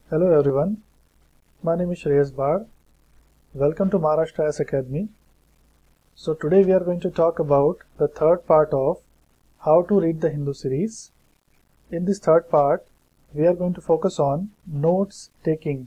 Hello everyone, my name is Shreyas Bard. Welcome to Maharashtra IAS Academy. So today we are going to talk about the third part of how to read the Hindu series. In this third part, we are going to focus on notes taking.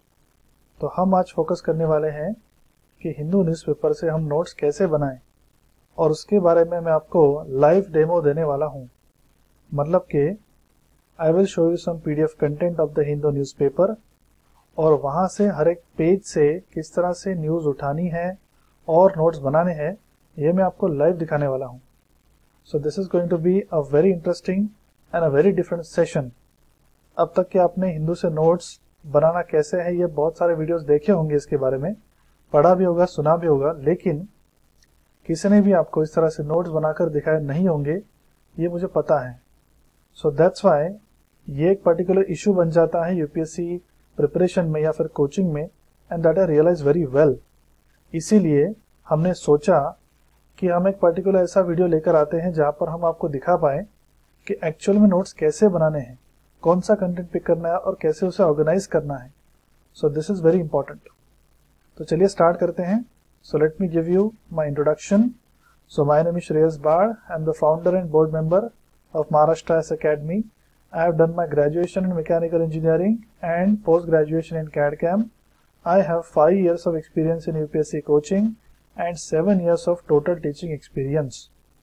तो हम आज focus करने वाले हैं कि Hindu newspaper से हम notes कैसे बनाएं और उसके बारे में मैं आपको लाइव डेमो देने वाला हूं। मतलब कि I will show you some PDF content of the Hindu newspaper और वहाँ से हर एक पेज से किस तरह से न्यूज़ उठानी है और नोट्स बनाने हैं ये मैं आपको लाइव दिखाने वाला हूँ। So this is going to be a very interesting and a very different session. अब तक कि आपने हिंदू से नोट्स बनाना कैसे है ये बहुत सारे वीडियोस देखे होंगे, इसके बारे में पढ़ा भी होगा, सुना भी होगा, लेकिन किसी ने भी आपको इस तरह से नोट्स बनाकर दिखाए नहीं होंगे, ये मुझे पता है। सो दैट्स वाई ये एक पर्टिकुलर इशू बन जाता है यूपीएससी प्रिपरेशन में या फिर कोचिंग में, and that I realise very well. इसीलिए हमने सोचा कि हम एक पर्टिकुलर ऐसा वीडियो लेकर आते हैं जहां पर हम आपको दिखा पाएं कि एक्चुअल में नोट्स कैसे बनाने हैं, कौन सा कंटेंट पिक करना है और कैसे उसे ऑर्गेनाइज करना है। So this is very important. तो चलिए स्टार्ट करते हैं। So let me give you my introduction. So my name is Shreyas Baad, I am the founder and board member of Maharashtra IAS Academy. I have done my graduation in mechanical engineering and post-graduation in CAD/CAM. I have 5 years of experience in UPSC coaching and 7 years of total teaching experience.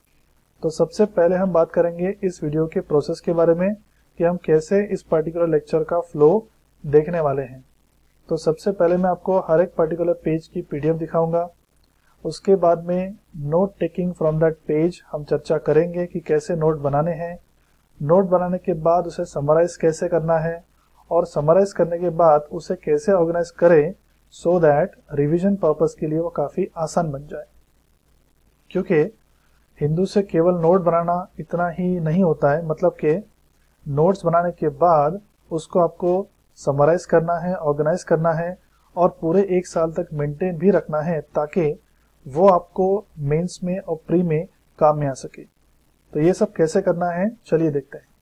तो सबसे पहले हम बात करेंगे इस video के process के बारे में कि हम कैसे इस पर्टिकुलर लेक्चर का फ्लो देखने वाले हैं। तो सबसे पहले मैं आपको हर एक पर्टिकुलर पेज की PDF दिखाऊंगा। उसके बाद में note taking from that page हम चर्चा करेंगे कि कैसे नोट बनाने हैं। नोट बनाने के बाद उसे समराइज कैसे करना है और समराइज करने के बाद उसे कैसे ऑर्गेनाइज करें सो दैट रिवीजन पर्पस के लिए वो काफ़ी आसान बन जाए। क्योंकि हिंदू से केवल नोट बनाना इतना ही नहीं होता है, मतलब कि नोट्स बनाने के बाद उसको आपको समराइज करना है, ऑर्गेनाइज करना है और पूरे 1 साल तक मेंटेन भी रखना है ताकि वो आपको मेंस में और प्री में काम में आ सके। तो ये सब कैसे करना है चलिए देखते हैं।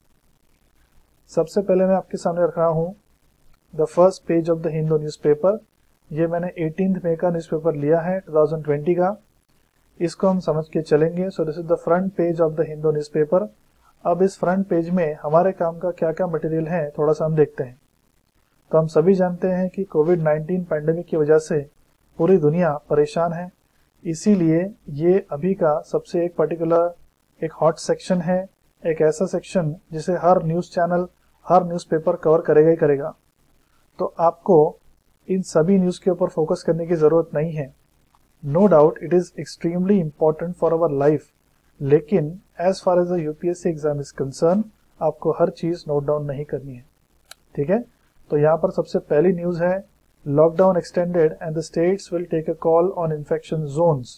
सबसे पहले मैं आपके सामने रख रहा हूँ the first page of the Hindu newspaper. ये मैंने 18 मई का न्यूज़पेपर लिया है 2020 का। इसको हम समझ के चलेंगे। So this is the front page of the Hindu newspaper. अब इस फ्रंट पेज में हमारे काम का क्या क्या मटेरियल है थोड़ा सा हम देखते हैं। तो हम सभी जानते हैं कि कोविड-19 पैंडेमिक की वजह से पूरी दुनिया परेशान है, इसीलिए ये अभी का सबसे एक पर्टिकुलर एक हॉट सेक्शन है, एक ऐसा सेक्शन जिसे हर न्यूज़ चैनल, हर न्यूज़पेपर कवर करेगा ही करेगा। तो आपको इन सभी न्यूज़ के ऊपर फोकस करने की ज़रूरत नहीं है। No doubt it is extremely important for our life, लेकिन as far as the UPSC exam is concern आपको हर चीज़ नोट डाउन नहीं करनी है। ठीक है, तो यहाँ पर सबसे पहली न्यूज़ है lockdown extended and the states will take a call on infection zones.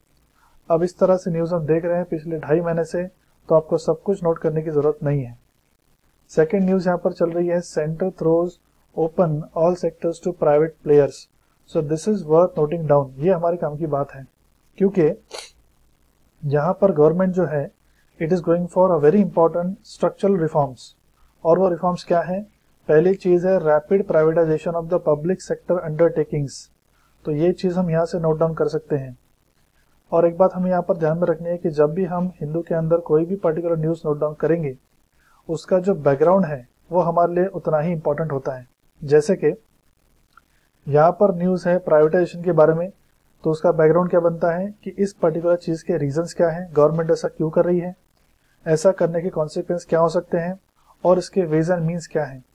अब इस तरह से न्यूज़ हम देख रहे हैं पिछले 2.5 महीने से, तो आपको सब कुछ नोट करने की जरूरत नहीं है। सेकेंड न्यूज़ यहाँ पर चल रही है centre throws open all sectors to private players. So this is worth noting down. ये हमारे काम की बात है क्योंकि यहाँ पर गवर्नमेंट जो है it is going for a very important structural reforms. और वो रिफॉर्म्स क्या है? पहली चीज़ है rapid privatisation of the public sector undertakings. तो ये चीज़ हम यहाँ से नोट डाउन कर सकते हैं। और एक बात हमें यहाँ पर ध्यान में रखनी है कि जब भी हम हिंदू के अंदर कोई भी पर्टिकुलर न्यूज़ नोट डाउन करेंगे उसका जो बैकग्राउंड है वो हमारे लिए उतना ही इंपॉर्टेंट होता है। जैसे कि यहाँ पर न्यूज़ है प्राइवेटाइजेशन के बारे में, तो उसका बैकग्राउंड क्या बनता है कि इस पर्टिकुलर चीज़ के रीजंस क्या हैं, गवर्नमेंट ऐसा क्यों कर रही है, ऐसा करने के कॉन्सिक्वेंस क्या हो सकते हैं और इसके वेज एंड मीन्स क्या हैं।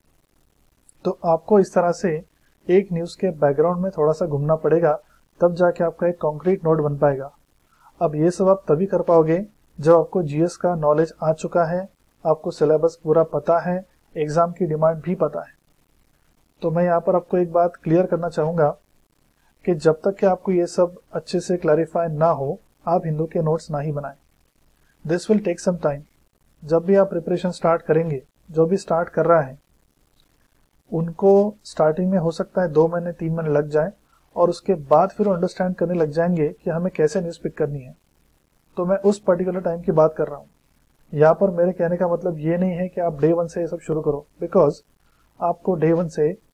तो आपको इस तरह से एक न्यूज़ के बैकग्राउंड में थोड़ा सा घूमना पड़ेगा, तब जाके आपका एक कॉन्क्रीट नोट बन पाएगा। अब ये सब आप तभी कर पाओगे जब आपको जीएस का नॉलेज आ चुका है, आपको सिलेबस पूरा पता है, एग्जाम की डिमांड भी पता है। तो मैं यहाँ पर आपको एक बात क्लियर करना चाहूँगा कि जब तक कि आपको ये सब अच्छे से क्लैरिफाई ना हो आप हिंदू के नोट्स ना ही बनाएं। This will take some time. जब भी आप प्रिपरेशन स्टार्ट करेंगे, जो भी स्टार्ट कर रहा है उनको स्टार्टिंग में हो सकता है 2 महीने 3 महीने लग जाए और उसके बाद फिर अंडरस्टैंड करने लग जाएंगे कि हमें कैसे न्यूज़ पिक करनी है। तो मैं उस पर्टिकुलर टाइम की बात कर रहा हूँ। यहाँ पर मेरे कहने का मतलब ये नहीं है कि आप डे 1 से ये सब शुरू करो, बिकॉज आपको डे 1 से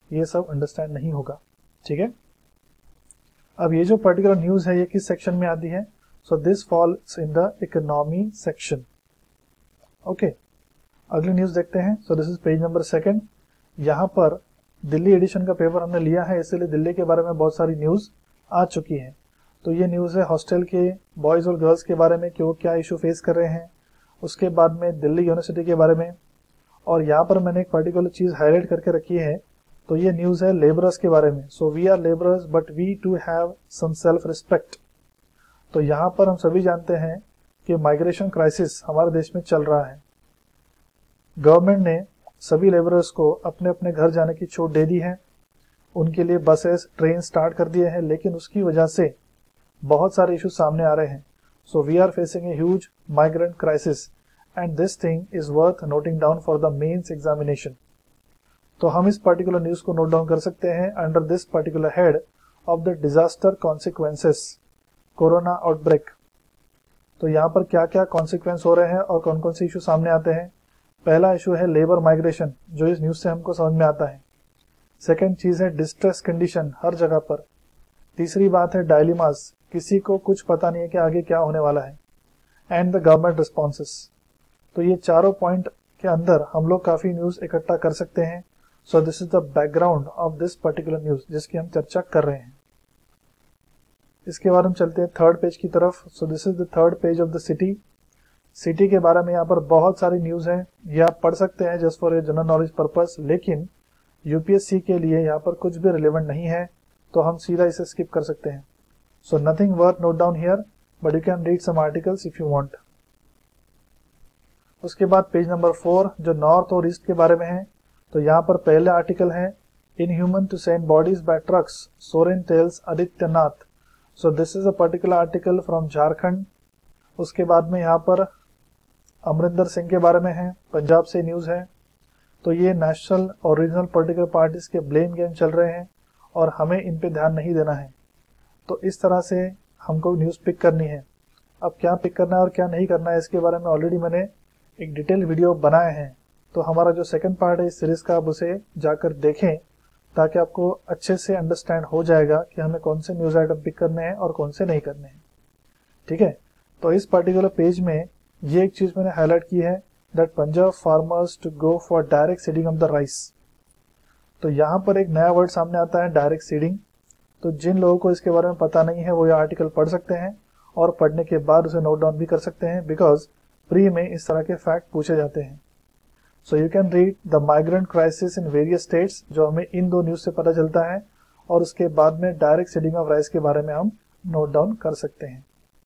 ये सब अंडरस्टैंड नहीं होगा। ठीक है, अब ये जो पर्टिकुलर न्यूज है ये किस सेक्शन में आती है? So this falls in the economy section. Okay, अगली न्यूज देखते हैं। So this is page number 2। यहाँ पर दिल्ली एडिशन का पेपर हमने लिया है, इसलिए दिल्ली के बारे में बहुत सारी न्यूज आ चुकी है। तो ये न्यूज है हॉस्टल के बॉयज और गर्ल्स के बारे में कि वो क्या इशू फेस कर रहे हैं, उसके बाद में दिल्ली यूनिवर्सिटी के बारे में, और यहाँ पर मैंने एक पर्टिकुलर चीज हाईलाइट करके रखी है। तो ये न्यूज है लेबरर्स के बारे में। So we are labourers but we too have some self respect. तो यहाँ पर हम सभी जानते हैं कि माइग्रेशन क्राइसिस हमारे देश में चल रहा है। गवर्नमेंट ने सभी लेबरर्स को अपने अपने घर जाने की छूट दे दी है, उनके लिए बसेस ट्रेन स्टार्ट कर दिए हैं, लेकिन उसकी वजह से बहुत सारे इशू सामने आ रहे हैं। So we are facing a huge migrant crisis and this thing is worth noting down for the mains examination. तो हम इस पर्टिकुलर न्यूज को नोट डाउन कर सकते हैं under this particular head of the disaster consequences corona outbreak. तो यहाँ पर क्या क्या कॉन्सिक्वेंस हो रहे हैं और कौन कौन से इशू सामने आते हैं? पहला इशू है लेबर माइग्रेशन, जो इस न्यूज से हमको समझ में आता है। सेकेंड चीज है डिस्ट्रेस कंडीशन हर जगह पर। तीसरी बात है डायलिमास, किसी को कुछ पता नहीं है कि आगे क्या होने वाला है। And the government responses. तो ये चारों पॉइंट के अंदर हम लोग काफी न्यूज इकट्ठा कर सकते हैं। So this is the background of this particular news जिसकी हम चर्चा कर रहे हैं। इसके बाद हम चलते हैं थर्ड पेज की तरफ। So this is the third page of the city. City के बारे में यहाँ पर बहुत सारी न्यूज है, ये आप पढ़ सकते हैं just for a general knowledge purpose, लेकिन यूपीएससी के लिए यहाँ पर कुछ भी रिलेवेंट नहीं है, तो हम सीधा इसे स्किप कर सकते हैं। So nothing worth note down here, but you can read some articles if you want. उसके बाद पेज नंबर 4 जो नॉर्थ और ईस्ट के बारे में है। तो यहाँ पर पहले आर्टिकल है inhuman to send bodies by trucks, Soren tells Adityanath. So this is a particular article from Jharkhand. उसके बाद में यहाँ पर अमरिंदर सिंह के बारे में है, पंजाब से न्यूज है। तो ये नेशनल और रीजनल पॉलिटिकल पार्टीज के ब्लेम गेम चल रहे हैं और हमें इन पे ध्यान नहीं देना है। तो इस तरह से हमको न्यूज पिक करनी है। अब क्या पिक करना है और क्या नहीं करना है इसके बारे में ऑलरेडी मैंने एक डिटेल वीडियो बनाए हैं। तो हमारा जो सेकंड पार्ट है इस सीरीज का, आप उसे जाकर देखें ताकि आपको अच्छे से अंडरस्टैंड हो जाएगा कि हमें कौन से न्यूज आइटम पिक करने हैं और कौन से नहीं करने हैं। ठीक है, तो इस पर्टिकुलर पेज में ये एक चीज मैंने हाईलाइट की है that Punjab farmers to go for direct seeding of the rice. तो यहाँ पर एक नया वर्ड सामने आता है डायरेक्ट सीडिंग। तो जिन लोगों को इसके बारे में पता नहीं है वो ये आर्टिकल पढ़ सकते हैं और पढ़ने के बाद उसे नोट डाउन भी कर सकते हैं, बिकॉज प्री में इस तरह के फैक्ट पूछे जाते हैं। So you can read the migrant crisis in various states, जो हमें इन दो न्यूज से पता चलता है, और उसके बाद में डायरेक्ट सीडिंग ऑफ राइस के बारे में हम नोट डाउन कर सकते हैं।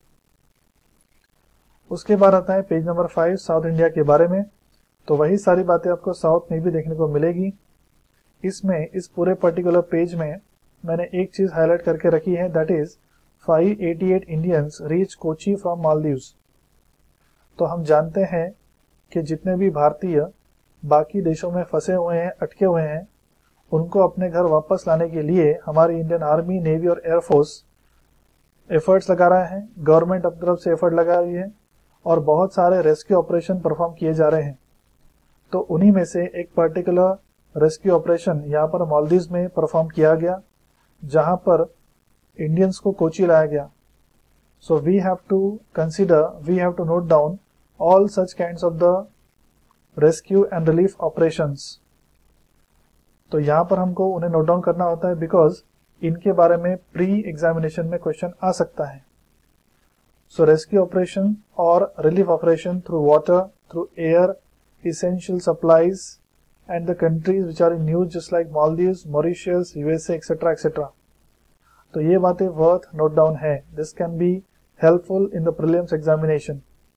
उसके बाद आता है पेज नंबर 5 साउथ इंडिया के बारे में। तो वही सारी बातें आपको साउथ में भी देखने को मिलेगी। इसमें इस पूरे पर्टिकुलर पेज में मैंने एक चीज हाईलाइट करके रखी है, that is 588 Indians reach Kochi from Maldives. तो हम जानते हैं कि जितने भी भारतीय बाकी देशों में फंसे हुए हैं, अटके हुए हैं, उनको अपने घर वापस लाने के लिए हमारी इंडियन आर्मी, नेवी और एयरफोर्स एफर्ट्स लगा रहा है। गवर्नमेंट अपनी तरफ से एफर्ट लगा रही है और बहुत सारे रेस्क्यू ऑपरेशन परफॉर्म किए जा रहे हैं। तो उन्हीं में से एक पर्टिकुलर रेस्क्यू ऑपरेशन यहाँ पर मालदीव्स में परफॉर्म किया गया, जहां पर इंडियंस को कोची लाया गया। So we have to consider, we have to note down all such kinds of the rescue and relief operations. तो यहाँ पर हमको उन्हें नोट डाउन करना होता है, बिकॉज इनके बारे में प्री एग्जामिनेशन में क्वेश्चन आ सकता है। सो रेस्क्यू ऑपरेशन और relief operation through water, through air, essential supplies and the countries which are in news just like Maldives, Mauritius, USA, etc. etc. तो ये बातें वर्थ नोट डाउन है। This can be helpful in the prelims examination.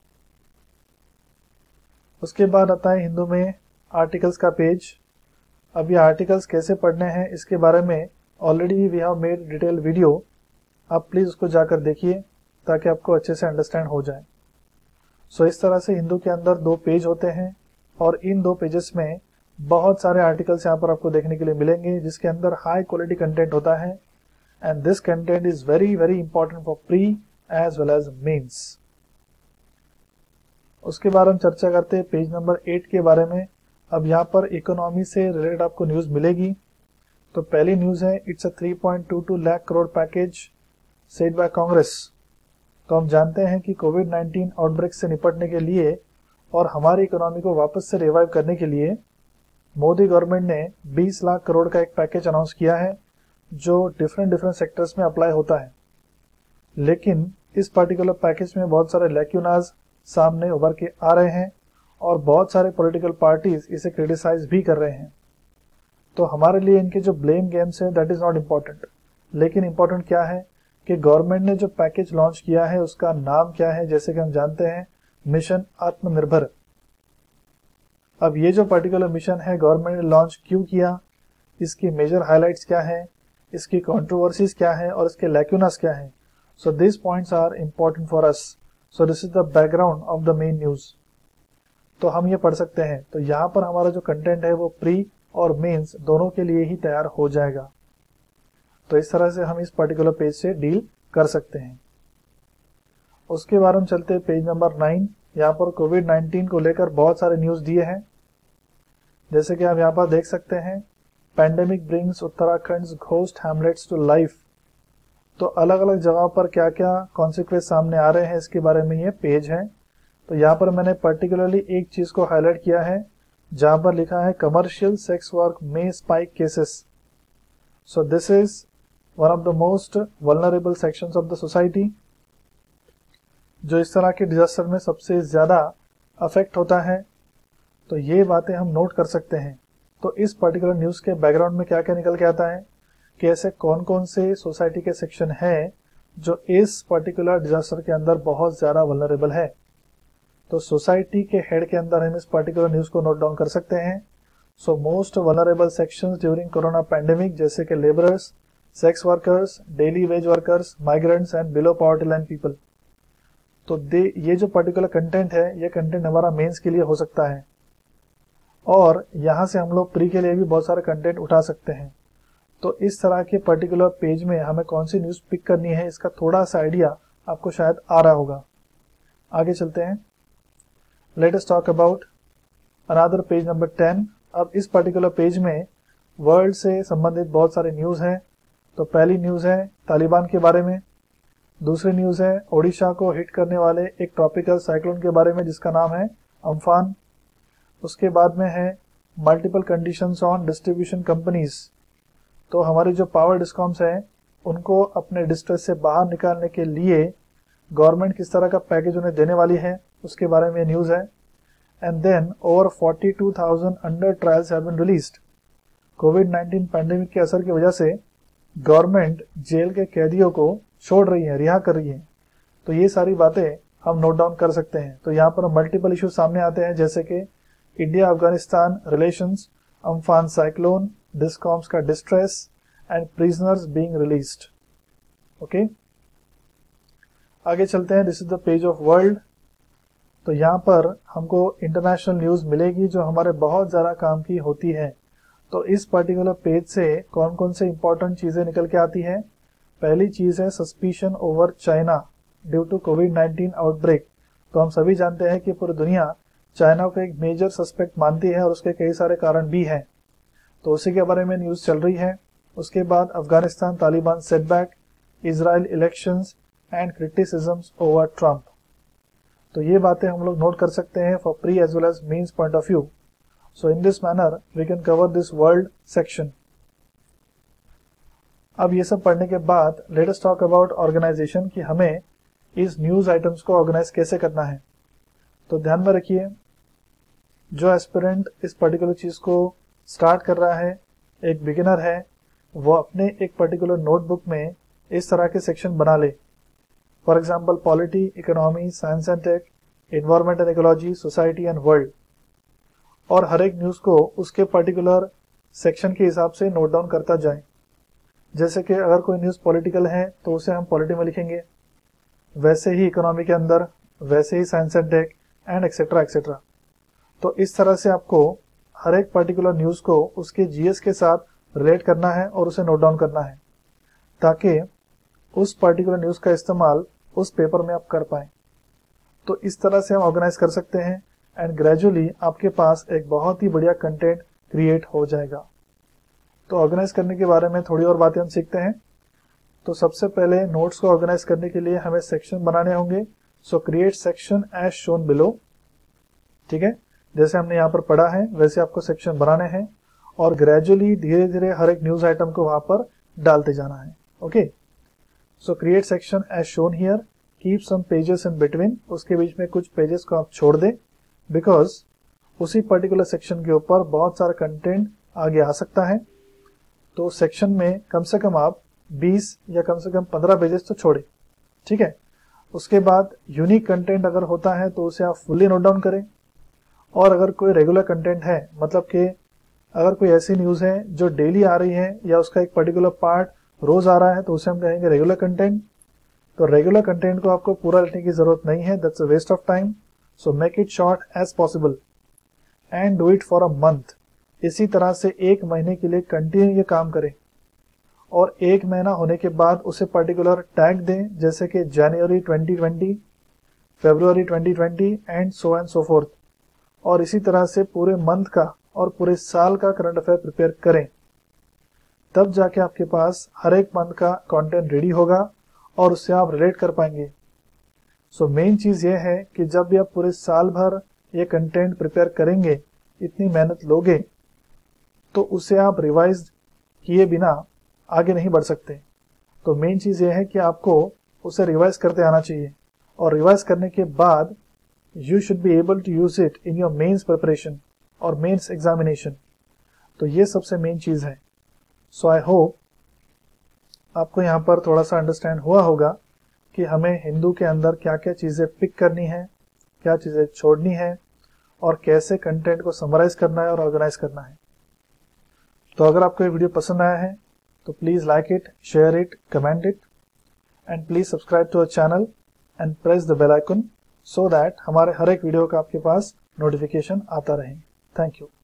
उसके बाद आता है हिंदू में articles का पेज। अब ये आर्टिकल्स कैसे पढ़ने हैं इसके बारे में already we have made detail video, आप प्लीज उसको जाकर देखिए ताकि आपको अच्छे से अंडरस्टैंड हो जाए। सो इस तरह से हिंदू के अंदर 2 पेज होते हैं और इन 2 पेजेस में बहुत सारे आर्टिकल्स यहाँ पर आपको देखने के लिए मिलेंगे, जिसके अंदर हाई क्वालिटी कंटेंट होता है and this content is very very important for pre as well as mains. उसके बाद हम चर्चा करते हैं पेज नंबर 8 के बारे में। अब यहाँ पर इकोनॉमी से रिलेटेड आपको न्यूज मिलेगी। तो पहली न्यूज़ है, it's a 3.22 lakh crore package said by Congress. तो हम जानते हैं कि कोविड-19 आउटब्रेक से निपटने के लिए और हमारी इकोनॉमी को वापस से रिवाइव करने के लिए मोदी गवर्नमेंट ने 20 लाख करोड़ का एक पैकेज अनाउंस किया है जो डिफरेंट सेक्टर्स में अप्लाई होता है। लेकिन इस पर्टिकुलर पैकेज में बहुत सारे लैक्यूनाज सामने उभर के आ रहे हैं और बहुत सारे पॉलिटिकल पार्टीज इसे क्रिटिसाइज भी कर रहे हैं। तो हमारे लिए इनके जो ब्लेम गेम्स है दैट इज नॉट इम्पॉर्टेंट, लेकिन इम्पॉर्टेंट क्या है कि गवर्नमेंट ने जो पैकेज लॉन्च किया है उसका नाम क्या है, जैसे कि हम जानते हैं मिशन आत्मनिर्भर। अब ये जो पर्टिकुलर मिशन है गवर्नमेंट ने लॉन्च क्यों किया, इसकी मेजर हाइलाइट्स क्या है, इसकी कंट्रोवर्सीज क्या है और इसके लैक्यूनास क्या है। So this points are important for us. So this is the background of the main news. तो हम ये पढ़ सकते हैं। तो यहाँ पर हमारा जो कंटेंट है वो प्री और मेंस दोनों के लिए ही तैयार हो जाएगा। तो इस तरह से हम इस पर्टिकुलर पेज से डील कर सकते हैं। उसके बाद हम चलते हैं पेज नंबर 9। यहाँ पर कोविड-19 को लेकर बहुत सारे न्यूज दिए हैं, जैसे कि आप यहाँ पर देख सकते हैं, pandemic brings Uttarakhand ghost hamlets to life. तो अलग अलग जगह पर क्या क्या कॉन्सिक्वेंस सामने आ रहे हैं इसके बारे में ये पेज है। तो यहाँ पर मैंने पर्टिकुलरली एक चीज को हाईलाइट किया है जहां पर लिखा है कमर्शियल सेक्स वर्क में spike cases. So this is one of the most vulnerable sections of the society, जो इस तरह के डिजास्टर में सबसे ज्यादा अफेक्ट होता है। तो ये बातें हम नोट कर सकते हैं। तो इस पर्टिकुलर न्यूज के बैकग्राउंड में क्या क्या निकल के आता है कि ऐसे कौन कौन से सोसाइटी के सेक्शन है जो इस पर्टिकुलर डिजास्टर के अंदर बहुत ज्यादा वल्नरेबल है। तो सोसाइटी के हेड के अंदर हम इस पर्टिकुलर न्यूज को नोट डाउन कर सकते हैं। So most vulnerable sections during corona pandemic, जैसे कि labourers, sex workers, daily wage workers, migrants and below poverty line people. तो ये जो पर्टिकुलर कंटेंट है ये कंटेंट हमारा मेंस के लिए हो सकता है और यहाँ से हम लोग प्री के लिए भी बहुत सारे कंटेंट उठा सकते हैं। तो इस तरह के पर्टिकुलर पेज में हमें कौन सी न्यूज पिक करनी है इसका थोड़ा सा आइडिया आपको शायद आ रहा होगा। आगे चलते हैं। Let us talk about another page number 10। अब इस पर्टिकुलर पेज में वर्ल्ड से संबंधित बहुत सारे न्यूज हैं। तो पहली न्यूज है तालिबान के बारे में, दूसरी न्यूज है ओडिशा को हिट करने वाले एक ट्रॉपिकल साइक्लोन के बारे में जिसका नाम है अम्फान। उसके बाद में है multiple conditions on distribution companies. तो हमारी जो पावर डिस्कॉम्स हैं उनको अपने डिस्ट्रेस से बाहर निकालने के लिए गवर्नमेंट किस तरह का पैकेज उन्हें देने वाली है उसके बारे में न्यूज है। And then over 42,000 under trials have been released. कोविड-19 पैंडेमिक के असर की वजह से गवर्नमेंट जेल के कैदियों को छोड़ रही है, रिहा कर रही है। तो ये सारी बातें हम नोट डाउन कर सकते हैं। तो यहाँ पर मल्टीपल इश्यूज सामने आते हैं, जैसे कि India Afghanistan relations, Amphan cyclone, discoms का distress and prisoners being released. Okay, आगे चलते हैं। This is the page of world. तो यहाँ पर हमको इंटरनेशनल न्यूज मिलेगी जो हमारे बहुत ज़्यादा काम की होती है। तो इस पर्टिकुलर पेज से कौन कौन से इंपॉर्टेंट चीज़ें निकल के आती हैं। पहली चीज़ है suspicion over China due to कोविड-19 आउटब्रेक। तो हम सभी जानते हैं कि पूरी दुनिया चाइना को एक मेजर सस्पेक्ट मानती है और उसके कई सारे कारण भी हैं। तो उसी के बारे में न्यूज़ चल रही है। उसके बाद Afghanistan Taliban setback, Israel elections and criticisms over Trump. तो ये बातें हम लोग नोट कर सकते हैं for pre as well as mains point of view. So in this manner we can cover this world section. अब ये सब पढ़ने के बाद let us talk about organisation कि हमें इस न्यूज आइटम्स को ऑर्गेनाइज कैसे करना है। तो ध्यान में रखिए, जो एस्पिरेंट इस पर्टिकुलर चीज को स्टार्ट कर रहा है, एक बिगिनर है, वो अपने एक पर्टिकुलर नोटबुक में इस तरह के सेक्शन बना ले। For example polity, economy, science and tech, environment and ecology, society and world, और हर एक न्यूज को उसके पर्टिकुलर सेक्शन के हिसाब से नोट डाउन करता जाए। जैसे कि अगर कोई न्यूज पॉलिटिकल है तो उसे हम पॉलिटी में लिखेंगे, वैसे ही इकोनॉमी के अंदर, वैसे ही science and tech and et cetera et cetera. तो इस तरह से आपको हर एक पर्टिकुलर न्यूज को उसके जीएस के साथ रिलेट करना है और उसे नोट डाउन करना है, ताकि उस पर्टिकुलर न्यूज का इस्तेमाल उस पेपर में आप कर पाएं। तो इस तरह से हम ऑर्गेनाइज कर सकते हैं एंड ग्रेजुअली आपके पास एक बहुत ही बढ़िया कंटेंट क्रिएट हो जाएगा। तो ऑर्गेनाइज करने के बारे में थोड़ी और बातें हम सीखते हैं। तो सबसे पहले नोट्स को ऑर्गेनाइज करने के लिए हमें सेक्शन बनाने होंगे। So create section as shown below. ठीक है, जैसे हमने यहाँ पर पढ़ा है वैसे आपको सेक्शन बनाने हैं और ग्रेजुअली धीरे धीरे हर एक न्यूज आइटम को वहां पर डालते जाना है। Okay, so create section as shown here, keep some pages in between, उसके बीच में कुछ पेजेस को आप छोड़ दें, बिकॉज उसी पर्टिकुलर सेक्शन के ऊपर बहुत सारा कंटेंट आगे आ सकता है। तो सेक्शन में कम से कम आप 20 या कम से कम 15 पेजेस तो छोड़ें। ठीक है, उसके बाद यूनिक कंटेंट अगर होता है तो उसे आप फुल्ली नोट डाउन करें, और अगर कोई रेगुलर कंटेंट है, मतलब कि अगर कोई ऐसी न्यूज़ है जो डेली आ रही है या उसका एक पर्टिकुलर पार्ट रोज आ रहा है, तो उसे हम कहेंगे रेगुलर कंटेंट। तो रेगुलर कंटेंट को आपको पूरा लिखने की जरूरत नहीं है, that's a waste of time. So make it short as possible and do it for a month. इसी तरह से 1 महीने के लिए कंटिन्यू ये काम करें, और 1 महीना होने के बाद उसे पर्टिकुलर टैग दें, जैसे कि जनवरी 2020, फरवरी 2020 एंड सो फोर्थ। और इसी तरह से पूरे मंथ का और पूरे साल का करंट अफेयर प्रिपेयर करें, तब जाके आपके पास हर एक मंथ का कंटेंट रेडी होगा और उससे आप रिलेट कर पाएंगे। सो मेन चीज ये है कि जब भी आप पूरे साल भर ये कंटेंट प्रिपेयर करेंगे, इतनी मेहनत लोगे, तो उसे आप रिवाइज किए बिना आगे नहीं बढ़ सकते। तो मेन चीज ये है कि आपको उसे रिवाइज करते आना चाहिए, और रिवाइज करने के बाद you should be able to use it in your mains preparation और मेंस एग्जामिनेशन। तो ये सबसे मेन चीज है। सो आई होप आपको यहाँ पर थोड़ा सा अंडरस्टैंड हुआ होगा कि हमें हिंदू के अंदर क्या क्या चीजें पिक करनी है, क्या चीजें छोड़नी है, और कैसे कंटेंट को समराइज करना है और ऑर्गेनाइज करना है। तो अगर आपको ये वीडियो पसंद आया है तो please like it, share it, comment it, and please subscribe to our channel and press the bell icon, so that हमारे हर एक वीडियो का आपके पास नोटिफिकेशन आता रहे। Thank you.